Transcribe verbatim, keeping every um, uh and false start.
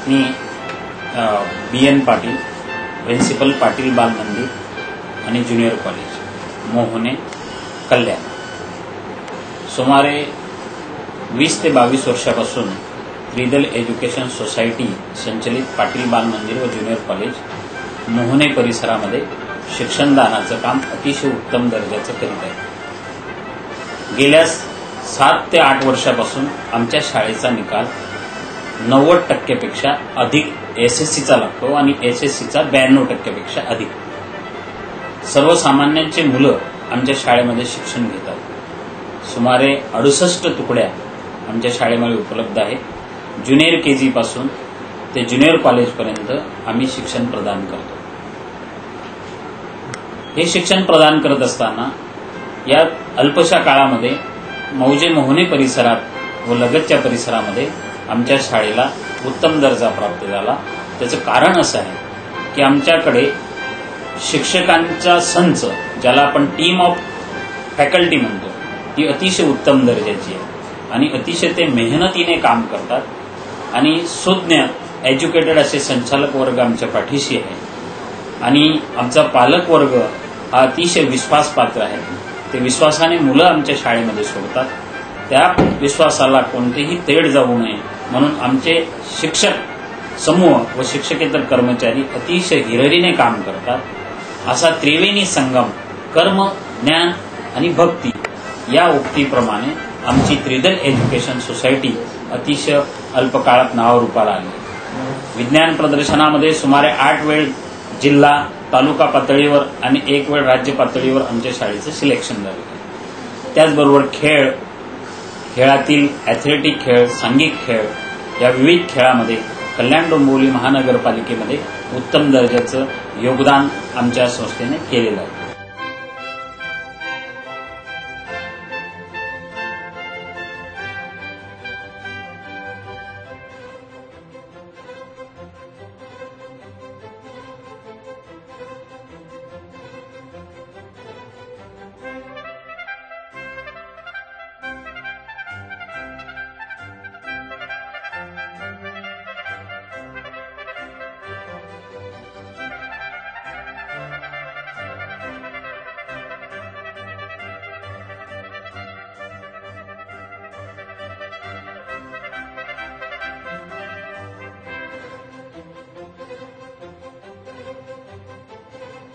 मी B N Patil, principal Patil Bal Mandir आणि junior college मोहने कल्याण. सुमारे वीस ते बावीस वर्षापासून त्रिदल एज्युकेशन सोसायटी संचलित पाटील बाल मंदिर व ज्युनियर कॉलेज मोहने परिसरामध्ये शिक्षणदानाचं काम अतिशय उत्तम दर्जाचं करीत आहे. गेल्या सात ते आठ वर्षापासून आमच्या शाळेचा निकाल नव्वद टक्क्यापेक्षा अधिक एसएससीचा लागतो आणि एसएससीचा ब्याण्णव टक्क्यापेक्षा अधिक. सर्वसामान्यांचे मुलं आमच्या शाळेमध्ये शिक्षण घेतात. सुमारे अडुसष्ट तुकड्या आमच्या शाळेमध्ये उपलब्ध आहेत. ज्युनियर केजी पासून ते ज्युनियर कॉलेजपर्यंत आम्ही शिक्षण प्रदान करतो. हे शिक्षण प्रदान करत असताना या अल्पशा काळामध्ये मौजे मोहने परिसरात व लगतच्या परिसरामध्ये आमच्या शाळेला उत्तम दर्जा प्राप्त झाला. त्याचं कारण असं आहे की आमच्याकडे शिक्षकांचा संच, ज्याला आपण टीम ऑफ फॅकल्टी म्हणतो, ती अतिशय उत्तम दर्जाची आहे आणि अतिशय ते मेहनतीने काम करतात आणि सुज्ञ एज्युकेटेड असे संचालक वर्ग आमच्या पाठीशी आहे आणि आमचा पालक वर्ग हा अतिशय विश्वासपात्र आहे. ते विश्वासाने मुलं आमच्या शाळेमध्ये सोडतात. त्या विश्वासाला कोणतेही तेढ जाऊ नये म्हणून आमचे शिक्षक समूह व शिक्षकेतर कर्मचारी अतिशय हिरिरीने काम करतात. असा त्रिवेणी संगम कर्म, ज्ञान आणि भक्ती या उक्तीप्रमाणे आमची त्रिदल एज्युकेशन सोसायटी अतिशय अल्पकाळात नावारूपाला आली. विज्ञान प्रदर्शनामध्ये सुमारे आठ वेळ जिल्हा तालुका पातळीवर आणि एक वेळ राज्य पातळीवर आमच्या शाळेचं सिलेक्शन झालं. त्याचबरोबर खेळ, खेळातील ॲथलेटिक खेळ, सांघिक खेळ या विविध खेळामध्ये कल्याण डोंबिवली महानगरपालिकेमध्ये उत्तम दर्जाचं योगदान आमच्या संस्थेने केलेलं आहे.